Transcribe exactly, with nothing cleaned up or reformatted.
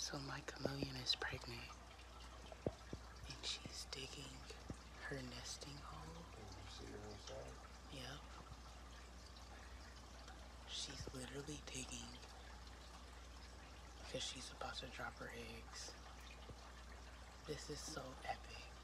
So my chameleon is pregnant and she's digging her nesting hole. Can you see her inside? Yep. She's literally digging because she's about to drop her eggs. This is so epic.